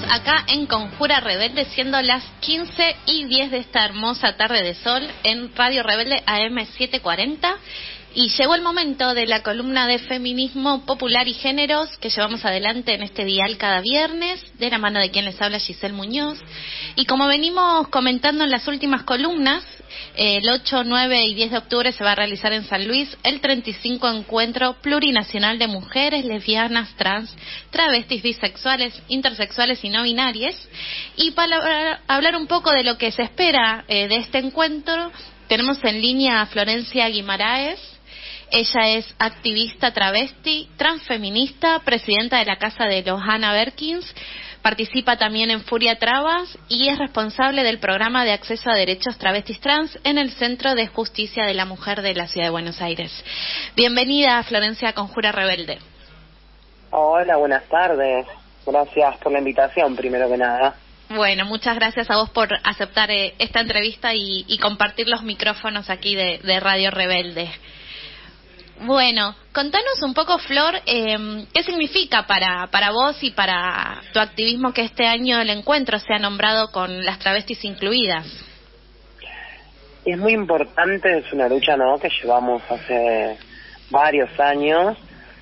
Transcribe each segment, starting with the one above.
acá en Conjura Rebelde, siendo las 15:10 de esta hermosa tarde de sol en Radio Rebelde AM 740. Y llegó el momento de la columna de feminismo popular y géneros que llevamos adelante en este dial cada viernes, de la mano de quien les habla, Giselle Muñoz. Y como venimos comentando en las últimas columnas, el 8, 9 y 10 de octubre se va a realizar en San Luis el 35 Encuentro Plurinacional de Mujeres, Lesbianas, Trans, Travestis, Bisexuales, Intersexuales y No Binarias. Y para hablar un poco de lo que se espera de este encuentro, tenemos en línea a Florencia Guimaraes. Ella es activista travesti, transfeminista, presidenta de la Casa de los Hannah Berkins, participa también en Furia Trabas y es responsable del programa de acceso a derechos travestis trans en el Centro de Justicia de la Mujer de la Ciudad de Buenos Aires. Bienvenida, Florencia, a Conjura Rebelde. Hola, buenas tardes. Gracias por la invitación, primero que nada. Bueno, muchas gracias a vos por aceptar esta entrevista y compartir los micrófonos aquí de Radio Rebelde. Bueno, contanos un poco, Flor, ¿qué significa para vos y para tu activismo que este año el encuentro sea nombrado con las travestis incluidas? Es muy importante, es una lucha, ¿no?, que llevamos hace varios años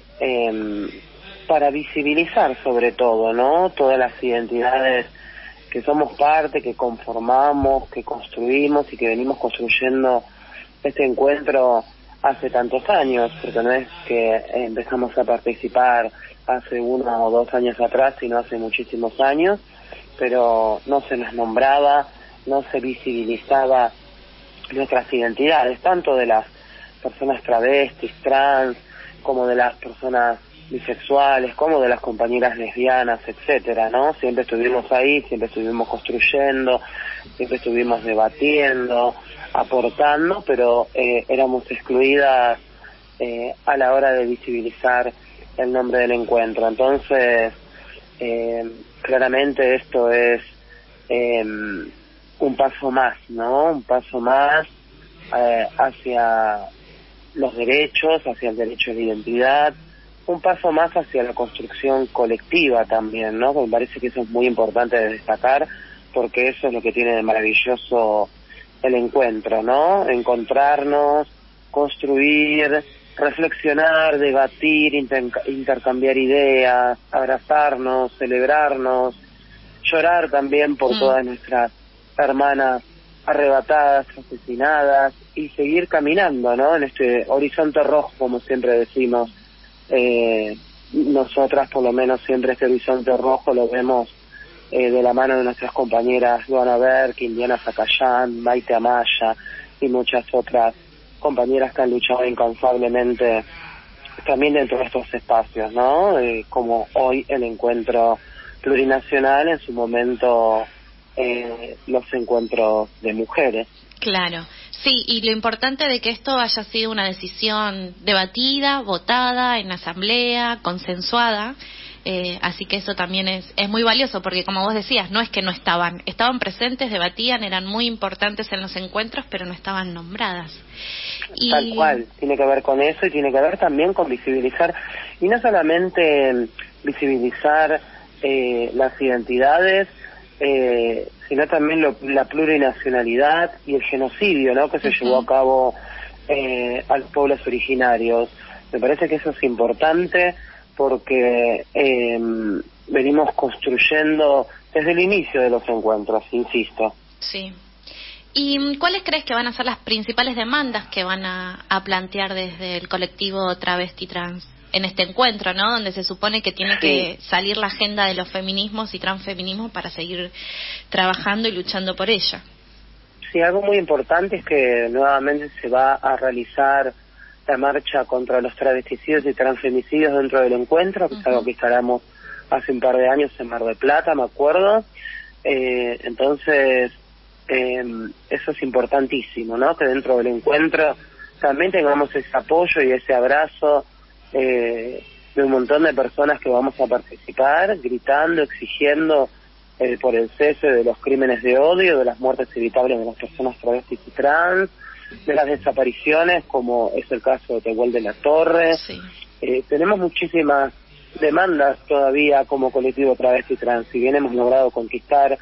para visibilizar sobre todo, ¿no?, todas las identidades que somos parte, que conformamos, que construimos y que venimos construyendo este encuentro hace tantos años, porque no es que empezamos a participar hace 1 o 2 años atrás, sino hace muchísimos años, pero no se nos nombraba, no se visibilizaba nuestras identidades, tanto de las personas travestis, trans, como de las personas bisexuales, como de las compañeras lesbianas, etcétera, ¿no? Siempre estuvimos ahí, siempre estuvimos construyendo, siempre estuvimos debatiendo, aportando, pero éramos excluidas a la hora de visibilizar el nombre del encuentro. Entonces, claramente esto es un paso más, ¿no? Un paso más hacia los derechos, hacia el derecho de identidad, un paso más hacia la construcción colectiva también, ¿no? Me parece que eso es muy importante de destacar, porque eso es lo que tiene de maravilloso el encuentro, ¿no? Encontrarnos, construir, reflexionar, debatir, intercambiar ideas, abrazarnos, celebrarnos, llorar también por todas nuestras hermanas arrebatadas, asesinadas, y seguir caminando, ¿no?, en este horizonte rojo, como siempre decimos. Nosotras, por lo menos, siempre este horizonte rojo lo vemos de la mano de nuestras compañeras Luana Berkin, Diana Zacayán, Maite Amaya y muchas otras compañeras que han luchado incansablemente también dentro de estos espacios, ¿no? Como hoy el encuentro plurinacional, en su momento los encuentros de mujeres. Claro, sí, y lo importante de que esto haya sido una decisión debatida, votada en asamblea, consensuada, así que eso también es muy valioso, porque como vos decías, no es que no estaban presentes, debatían, eran muy importantes en los encuentros, pero no estaban nombradas. Y... Tal cual, tiene que ver con eso y tiene que ver también con visibilizar, y no solamente visibilizar las identidades, sino también la plurinacionalidad y el genocidio, ¿no?, que se llevó a cabo a los pueblos originarios. Me parece que eso es importante porque venimos construyendo desde el inicio de los encuentros, insisto. Sí. ¿Y cuáles crees que van a ser las principales demandas que van a plantear desde el colectivo travesti trans en este encuentro, ¿no?, donde se supone que tiene que salir la agenda de los feminismos y transfeminismos para seguir trabajando y luchando por ella? Sí, algo muy importante es que nuevamente se va a realizar la marcha contra los travesticidios y transfemicidios dentro del encuentro, que es algo que instalamos hace un par de años en Mar del Plata, me acuerdo. Entonces, eso es importantísimo, ¿no?, que dentro del encuentro también tengamos ese apoyo y ese abrazo de un montón de personas que vamos a participar, gritando, exigiendo por el cese de los crímenes de odio, de las muertes evitables de las personas travestis y trans, de las desapariciones, como es el caso de Tehuel de la Torre. Sí. Tenemos muchísimas demandas todavía como colectivo travesti trans. Si bien hemos logrado conquistar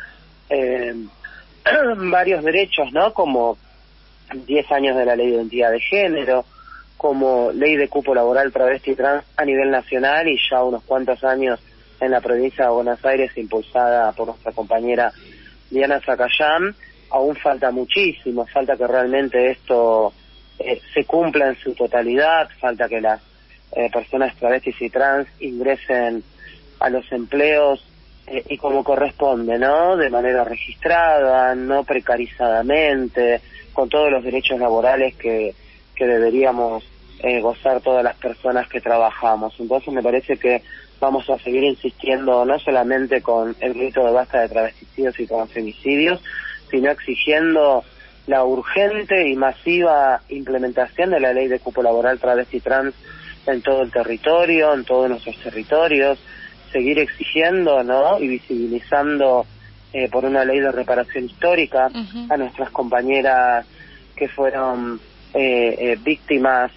varios derechos, ¿no? Como 10 años de la ley de identidad de género, como ley de cupo laboral travesti trans a nivel nacional y ya unos cuantos años en la provincia de Buenos Aires impulsada por nuestra compañera Diana Zacayán, aún falta muchísimo, falta que realmente esto se cumpla en su totalidad, falta que las personas travestis y trans ingresen a los empleos y como corresponde, ¿no? De manera registrada, no precarizadamente, con todos los derechos laborales que deberíamos gozar todas las personas que trabajamos. Entonces me parece que vamos a seguir insistiendo no solamente con el grito de basta de travesticidios y transfemicidios, sino exigiendo la urgente y masiva implementación de la ley de cupo laboral travesti trans en todo el territorio, en todos nuestros territorios, seguir exigiendo, ¿no? Y visibilizando por una ley de reparación histórica a nuestras compañeras que fueron víctimas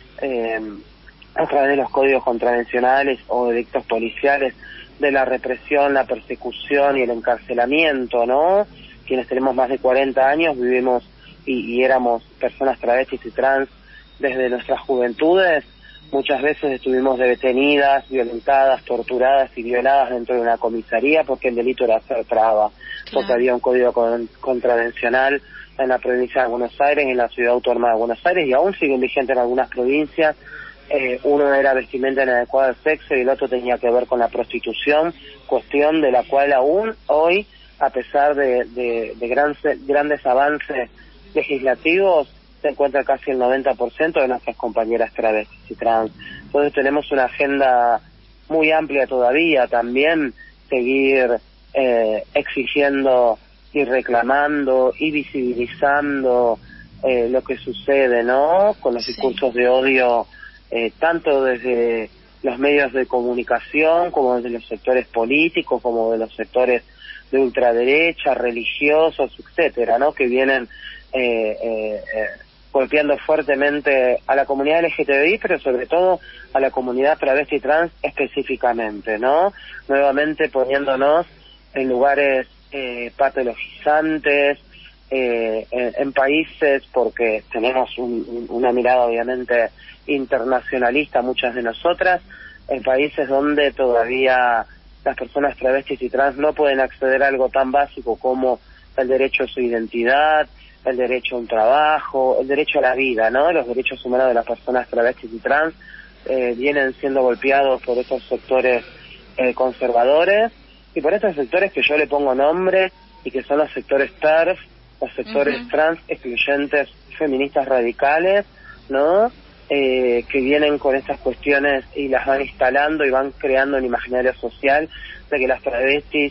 a través de los códigos contravencionales o edictos policiales de la represión, la persecución y el encarcelamiento, ¿no? Quienes tenemos más de 40 años vivimos y éramos personas travestis y trans desde nuestras juventudes. Muchas veces estuvimos detenidas, violentadas, torturadas y violadas dentro de una comisaría porque el delito era hacer traba, porque había un código contravencional en la provincia de Buenos Aires y en la ciudad autónoma de Buenos Aires, y aún siguen vigentes en algunas provincias. Uno era vestimenta inadecuada al sexo y el otro tenía que ver con la prostitución, cuestión de la cual aún hoy, a pesar de grandes avances legislativos, se encuentra casi el 90% de nuestras compañeras travestis y trans. Entonces tenemos una agenda muy amplia todavía, también seguir exigiendo y reclamando y visibilizando lo que sucede, ¿no? Con los discursos de odio, tanto desde los medios de comunicación, como desde los sectores políticos, como de los sectores de ultraderecha, religiosos, etcétera, ¿no? Que vienen golpeando fuertemente a la comunidad LGTBI, pero sobre todo a la comunidad travesti y trans específicamente, ¿no? Nuevamente poniéndonos en lugares patologizantes, en países, porque tenemos una mirada obviamente internacionalista, muchas de nosotras, en países donde todavía las personas travestis y trans no pueden acceder a algo tan básico como el derecho a su identidad, el derecho a un trabajo, el derecho a la vida, ¿no? Los derechos humanos de las personas travestis y trans vienen siendo golpeados por estos sectores conservadores y por estos sectores que yo le pongo nombre y que son los sectores TERF, los sectores trans excluyentes feministas radicales, ¿no? Que vienen con estas cuestiones y las van instalando y van creando un imaginario social de que las travestis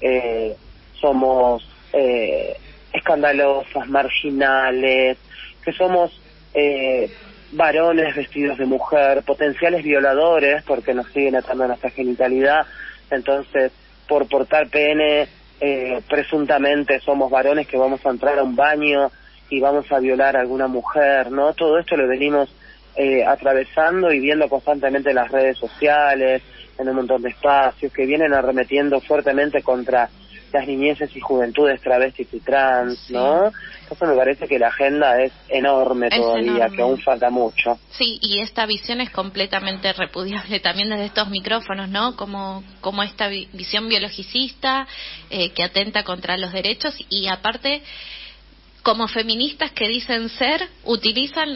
somos escandalosas, marginales, que somos varones vestidos de mujer, potenciales violadores porque nos siguen atando a nuestra genitalidad. Entonces, por portar pene, presuntamente somos varones que vamos a entrar a un baño y vamos a violar a alguna mujer, ¿no? Todo esto lo venimos atravesando y viendo constantemente en las redes sociales, en un montón de espacios que vienen arremetiendo fuertemente contra las niñeces y juventudes travestis y trans, ¿no? Entonces me parece que la agenda es enorme todavía, que aún falta mucho. Sí, y esta visión es completamente repudiable también desde estos micrófonos, ¿no? Como esta visión biologicista que atenta contra los derechos y aparte, como feministas que dicen ser, utilizan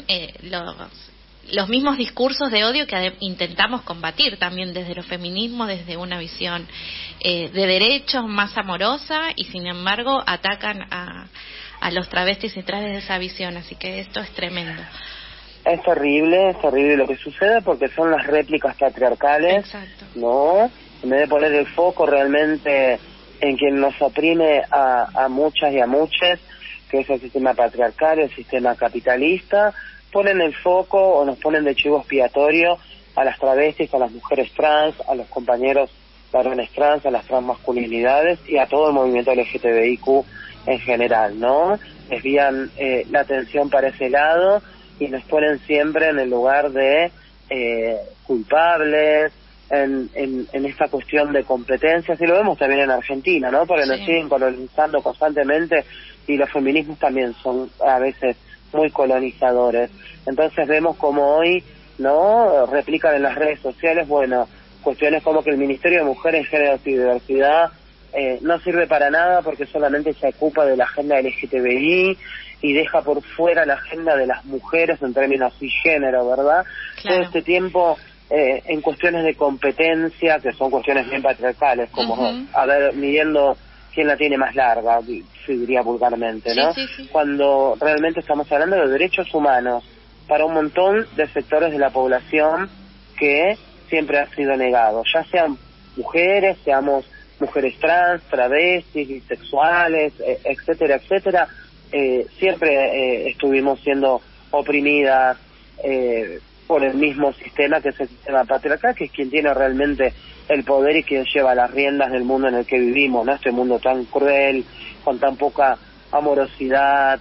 los mismos discursos de odio que intentamos combatir también desde los feminismos, desde una visión de derechos más amorosa y sin embargo atacan a los travestis y trans desde esa visión, así que esto es tremendo. Es terrible lo que sucede porque son las réplicas patriarcales. Exacto. ¿No? En vez de poner el foco realmente en quien nos oprime a muchas y a muchos, que es el sistema patriarcal, el sistema capitalista, ponen el foco o nos ponen de chivo expiatorio a las travestis, a las mujeres trans, a los compañeros varones trans, a las transmasculinidades y a todo el movimiento LGTBIQ en general, ¿no? Desvían la atención para ese lado y nos ponen siempre en el lugar de culpables, en esta cuestión de competencias, y lo vemos también en Argentina, ¿no? Porque nos siguen colonizando constantemente y los feminismos también son a veces muy colonizadores. Entonces vemos como hoy, ¿no?, replican en las redes sociales, bueno, cuestiones como que el Ministerio de Mujeres, Géneros y Diversidad no sirve para nada porque solamente se ocupa de la agenda LGTBI y deja por fuera la agenda de las mujeres en términos y género, ¿verdad? Claro. Todo este tiempo en cuestiones de competencia, que son cuestiones bien patriarcales, como, a ver, midiendo quién la tiene más larga, se diría vulgarmente, ¿no? Sí. Cuando realmente estamos hablando de derechos humanos para un montón de sectores de la población que siempre han sido negados, ya sean mujeres, seamos mujeres trans, travestis, bisexuales, etcétera, etcétera, siempre estuvimos siendo oprimidas por el mismo sistema, que es el sistema patriarcal, que es quien tiene realmente el poder y quien lleva las riendas del mundo en el que vivimos, ¿no? Este mundo tan cruel, con tan poca amorosidad,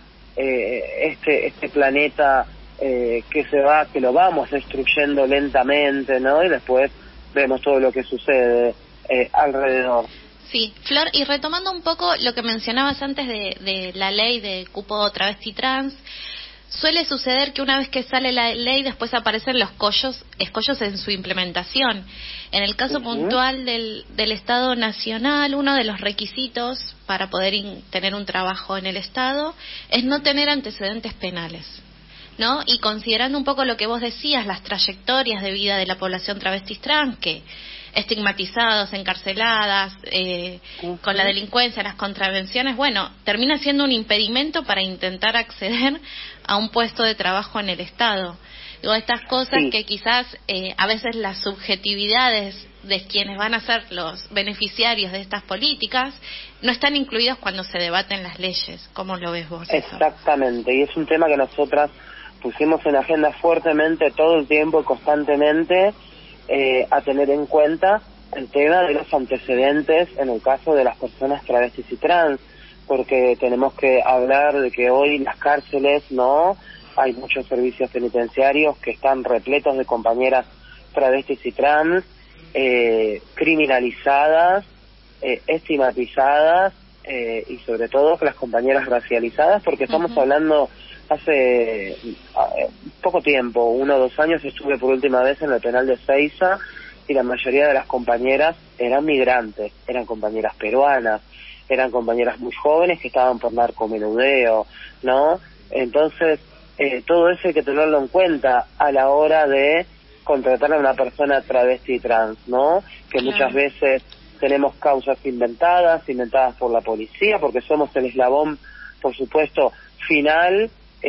este planeta que lo vamos destruyendo lentamente, ¿no? Y después vemos todo lo que sucede alrededor. Sí, Flor, y retomando un poco lo que mencionabas antes de la ley de cupo travesti trans, suele suceder que una vez que sale la ley después aparecen los escollos en su implementación. En el caso puntual del Estado Nacional, uno de los requisitos para poder tener un trabajo en el Estado es no tener antecedentes penales, ¿no? Y considerando un poco lo que vos decías, las trayectorias de vida de la población travestis trans, que estigmatizados, encarceladas, con la delincuencia, las contravenciones, bueno, termina siendo un impedimento para intentar acceder a un puesto de trabajo en el Estado. Digo, estas cosas que quizás a veces las subjetividades de quienes van a ser los beneficiarios de estas políticas no están incluidos cuando se debaten las leyes. ¿Cómo lo ves vos? Exactamente, y es un tema que nosotras pusimos en agenda fuertemente todo el tiempo y constantemente, a tener en cuenta el tema de los antecedentes en el caso de las personas travestis y trans, porque tenemos que hablar de que hoy las cárceles, ¿no?, hay muchos servicios penitenciarios que están repletos de compañeras travestis y trans, criminalizadas, estigmatizadas, y sobre todo las compañeras racializadas, porque estamos hablando hace poco tiempo, 1 o 2 años, estuve por última vez en el penal de Ezeiza y la mayoría de las compañeras eran migrantes, eran compañeras peruanas, eran compañeras muy jóvenes que estaban por narcomenudeo, ¿no? Entonces, todo eso hay que tenerlo en cuenta a la hora de contratar a una persona travesti trans, ¿no? Que muchas veces tenemos causas inventadas por la policía, porque somos el eslabón, por supuesto, final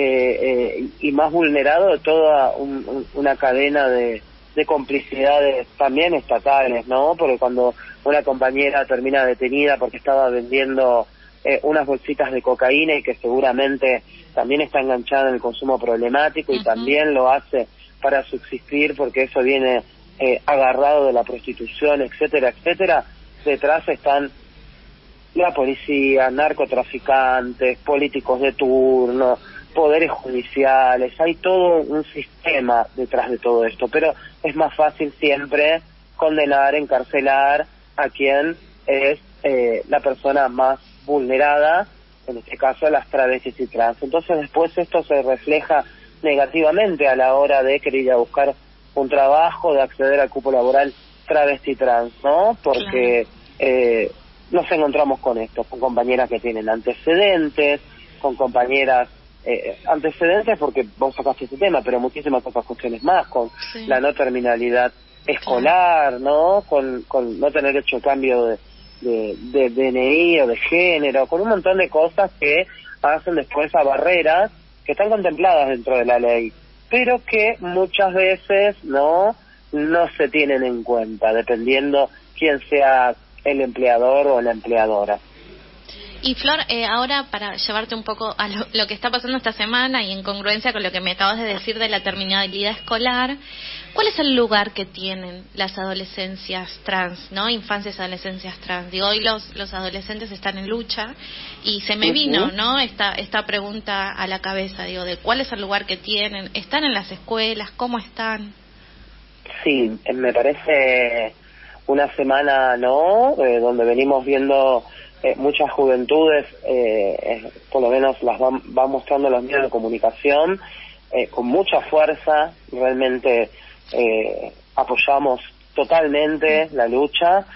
y más vulnerado de toda una cadena de complicidades también estatales, ¿no? Porque cuando una compañera termina detenida porque estaba vendiendo unas bolsitas de cocaína y que seguramente también está enganchada en el consumo problemático y también lo hace para subsistir porque eso viene agarrado de la prostitución, etcétera, etcétera, detrás están la policía, narcotraficantes, políticos de turno, poderes judiciales, hay todo un sistema detrás de todo esto, pero es más fácil siempre condenar, encarcelar a quien es la persona más vulnerada, en este caso las travestis y trans. Entonces después esto se refleja negativamente a la hora de querer ir a buscar un trabajo, de acceder al cupo laboral travesti trans, ¿no? Porque nos encontramos con esto, con compañeras que tienen antecedentes, con compañeras antecedentes porque vos sacaste ese tema, pero muchísimas otras cuestiones más, con la no terminalidad escolar, ¿no? Con no tener hecho cambio de DNI o de género, con un montón de cosas que hacen después a barreras que están contempladas dentro de la ley, pero que muchas veces no se tienen en cuenta, dependiendo quién sea el empleador o la empleadora. Y Flor, ahora para llevarte un poco a lo que está pasando esta semana y en congruencia con lo que me acabas de decir de la terminalidad escolar, ¿cuál es el lugar que tienen las adolescencias trans, no, infancias y adolescencias trans? Digo, hoy los adolescentes están en lucha y se me vino, ¿no?, esta pregunta a la cabeza, digo, de cuál es el lugar que tienen, ¿están en las escuelas? ¿Cómo están? sí, me parece una semana, ¿no? Donde venimos viendo muchas juventudes, por lo menos las van mostrando los medios de comunicación, con mucha fuerza. Realmente apoyamos totalmente la lucha.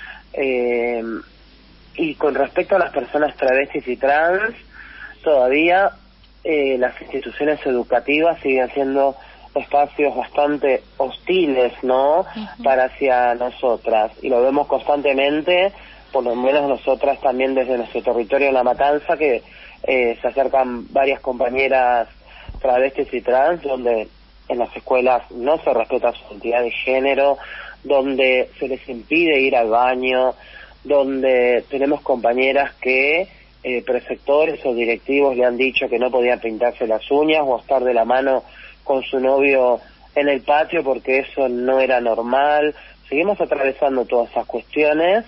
Y con respecto a las personas travestis y trans, todavía las instituciones educativas siguen siendo espacios bastante hostiles, ¿no? Para hacia nosotras, y lo vemos constantemente, por lo menos nosotras también desde nuestro territorio en La Matanza, que se acercan varias compañeras travestis y trans, donde en las escuelas no se respeta su identidad de género, donde se les impide ir al baño, donde tenemos compañeras que preceptores o directivos le han dicho que no podían pintarse las uñas o estar de la mano con su novio en el patio porque eso no era normal. Seguimos atravesando todas esas cuestiones.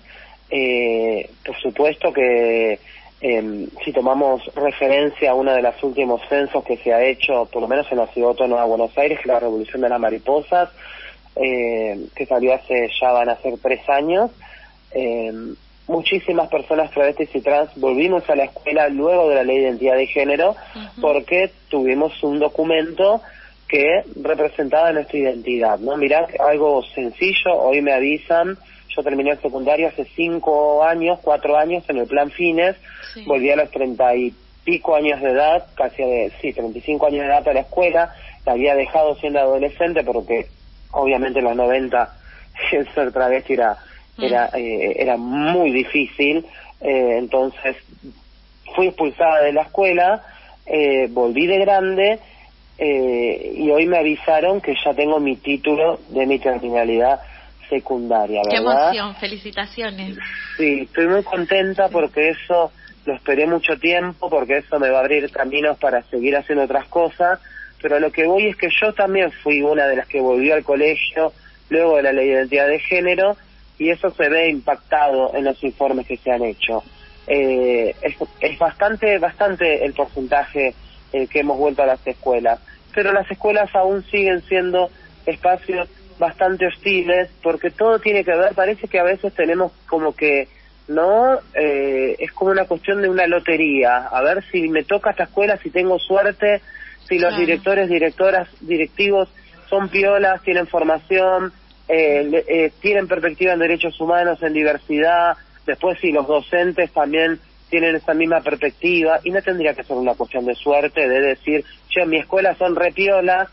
Por supuesto que si tomamos referencia a uno de los últimos censos que se ha hecho, por lo menos en la Ciudad Autónoma de Buenos Aires, que es la Revolución de las Mariposas, que salió hace, ya van a ser 3 años, muchísimas personas travestis y trans volvimos a la escuela luego de la ley de identidad de género, porque tuvimos un documento que representaba nuestra identidad, ¿no? Mirá, algo sencillo, hoy me avisan, yo terminé el secundario hace 4 años en el plan Fines, volví a los 30 y pico años de edad, 35 años de edad a la escuela, la había dejado siendo adolescente porque obviamente en los 90 el ser travesti era muy difícil, entonces fui expulsada de la escuela, volví de grande, y hoy me avisaron que ya tengo mi título de mi terminalidad secundaria, ¿verdad? Qué emoción, felicitaciones. Sí, estoy muy contenta porque eso lo esperé mucho tiempo, porque eso me va a abrir caminos para seguir haciendo otras cosas, pero a lo que voy es que yo también fui una de las que volvió al colegio luego de la ley de identidad de género, y eso se ve impactado en los informes que se han hecho. Es bastante el porcentaje que hemos vuelto a las escuelas, pero las escuelas aún siguen siendo espacios bastante hostiles, porque todo tiene que ver, parece que a veces tenemos como que, ¿no? Es como una cuestión de una lotería, a ver si me toca esta escuela, si tengo suerte, si los directores, directoras, directivos son piolas, tienen formación, tienen perspectiva en derechos humanos, en diversidad, después si los docentes también tienen esa misma perspectiva, y no tendría que ser una cuestión de suerte, de decir, che, en mi escuela son repiolas,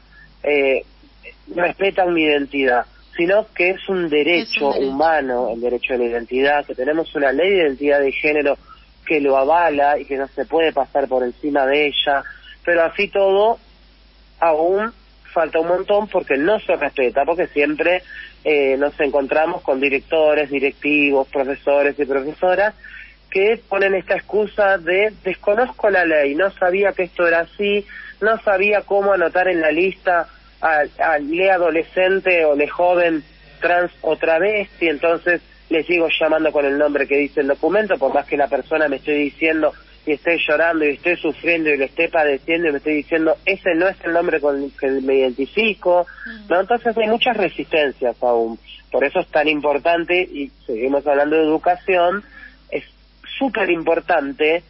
respetan mi identidad, sino que es un derecho humano, el derecho a la identidad, que tenemos una ley de identidad de género que lo avala y que no se puede pasar por encima de ella, pero así todo aún falta un montón porque no se respeta, porque siempre nos encontramos con directores, directivos, profesores y profesoras que ponen esta excusa de desconozco la ley, no sabía que esto era así, no sabía cómo anotar en la lista al le adolescente o le joven trans o travesti, entonces le sigo llamando con el nombre que dice el documento, por más que la persona me esté diciendo y esté llorando y esté sufriendo y lo esté padeciendo y me esté diciendo ese no es el nombre con el que me identifico, ¿no? Entonces hay muchas resistencias aún, por eso es tan importante, y seguimos hablando de educación, es súper importante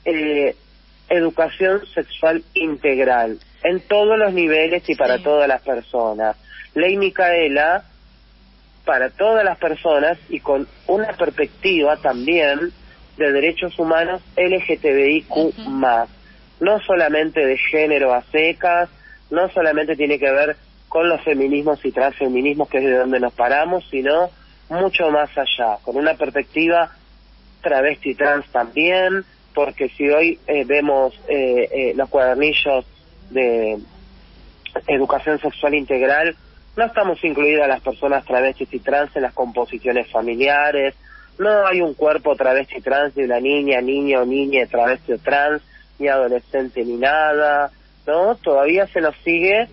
educación sexual integral en todos los niveles y para todas las personas. Ley Micaela para todas las personas y con una perspectiva también de derechos humanos LGTBIQ+, no solamente de género a secas, no solamente tiene que ver con los feminismos y transfeminismos, que es de donde nos paramos, sino mucho más allá, con una perspectiva travesti trans también, porque si hoy vemos los cuadernillos de educación sexual integral, no estamos incluidas las personas travestis y trans en las composiciones familiares, no hay un cuerpo travesti trans de una niña, niño o niña travesti o trans, ni adolescente ni nada, ¿no? Todavía se nos sigue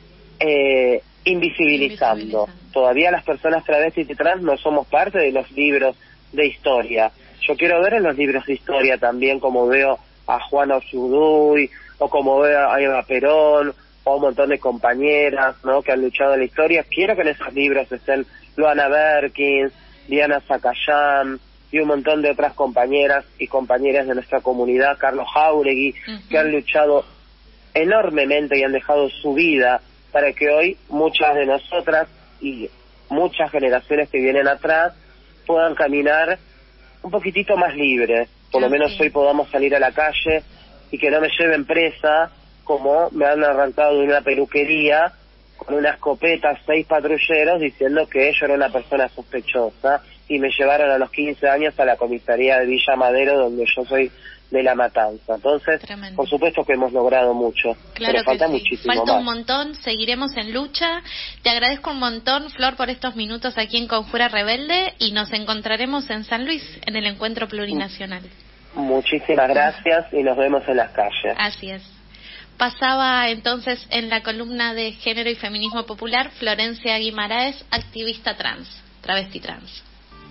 invisibilizando. Todavía las personas travestis y trans no somos parte de los libros de historia. Yo quiero ver en los libros de historia también como veo a Juana Zurduy, o como veo a Eva Perón, o un montón de compañeras, ¿no?, que han luchado en la historia. Quiero que en esos libros estén Luana Berkins, Diana Zacayán y un montón de otras compañeras y compañeras de nuestra comunidad, Carlos Jauregui, que han luchado enormemente y han dejado su vida para que hoy muchas de nosotras y muchas generaciones que vienen atrás puedan caminar un poquitito más libres, por lo menos hoy podamos salir a la calle y que no me lleven presa, como me han arrancado de una peluquería con una escopeta 6 patrulleros diciendo que yo era una persona sospechosa, y me llevaron a los 15 años a la comisaría de Villa Madero, donde yo soy de La Matanza. Entonces, tremendo. Por supuesto que hemos logrado mucho, claro, pero falta muchísimo falta más. Un montón, seguiremos en lucha. Te agradezco un montón, Flor, por estos minutos aquí en Conjura Rebelde, y nos encontraremos en San Luis, en el encuentro plurinacional. Muchísimas gracias y nos vemos en las calles. Así es. Pasaba entonces en la columna de Género y Feminismo Popular Florencia Guimaraes, activista trans, travesti trans.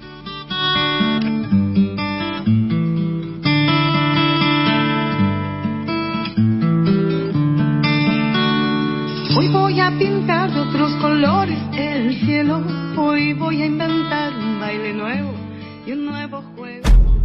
Hoy voy a pintar de otros colores el cielo, hoy voy a inventar un baile nuevo y un nuevo juego.